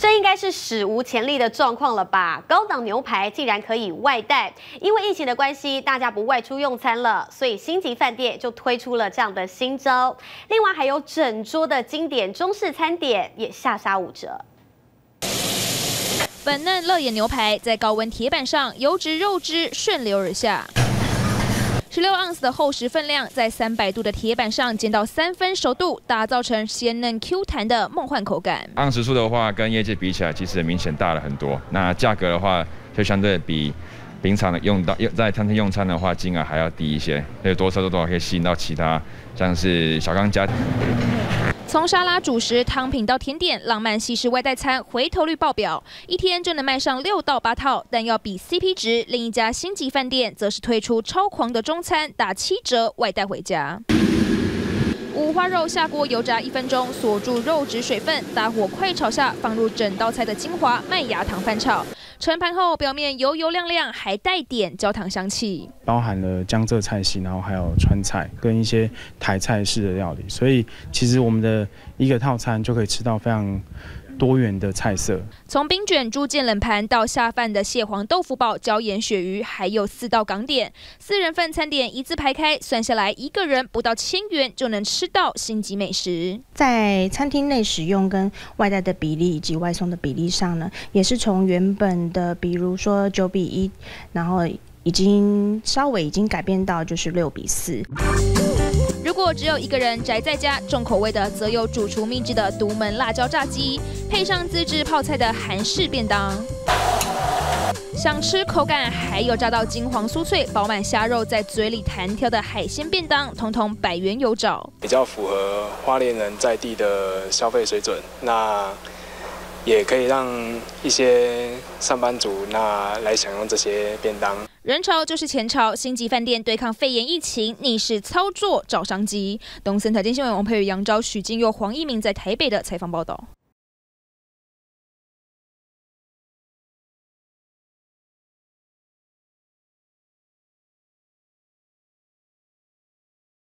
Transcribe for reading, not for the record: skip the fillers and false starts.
这应该是史无前例的状况了吧？高档牛排竟然可以外带，因为疫情的关系，大家不外出用餐了，所以星级饭店就推出了这样的新招。另外还有整桌的经典中式餐点也下杀5折。 粉嫩乐眼牛排在高温铁板上，油脂肉汁顺流而下。16盎司的厚实分量，在300度的铁板上煎到3分熟度，打造成鲜嫩 Q 弹的梦幻口感。 盎司数的话，跟业界比起来，其实明显大了很多。那价格的话，就相对比平常的在餐厅用餐的话，金额还要低一些，所以多少可以吸引到其他像是小康家庭。 从沙拉、主食、汤品到甜点，浪漫西式外带餐回头率爆表，一天就能卖上6到8套。但要比 CP 值，另一家星级饭店则是推出超狂的中餐，打7折外带回家。五花肉下锅油炸1分钟，锁住肉质水分，大火快炒下，放入整道菜的精华麦芽糖翻炒。盛盘后，表面油油亮亮，还带点焦糖香气。 包含了江浙菜系，然后还有川菜跟一些台菜式的料理，所以其实我们的一个套餐就可以吃到非常多元的菜色。 从冰卷猪腱冷盘到下饭的蟹黄豆腐煲、椒盐鳕鱼，还有4道港点，4人份餐点一字排开，算下来一个人不到1000元就能吃到星级美食。 在餐厅内使用跟外带的比例以及外送的比例上呢，也是从原本的比如说9比1，然后已经稍微改变到就是6比4。 如果只有一个人宅在家，重口味的则有主厨秘制的独门辣椒炸鸡，配上自制泡菜的韩式便当。想吃口感还有炸到金黄酥脆、饱满虾肉在嘴里弹跳的海鲜便当，统统100元有找。 比较符合花莲人在地的消费水准，那也可以让一些上班族来享用这些便当。 人潮就是钱潮，星级饭店对抗肺炎疫情，逆势操作找商机。东森财经新闻王佩宇、杨昭、许金佑、黄一鸣在台北的采访报道。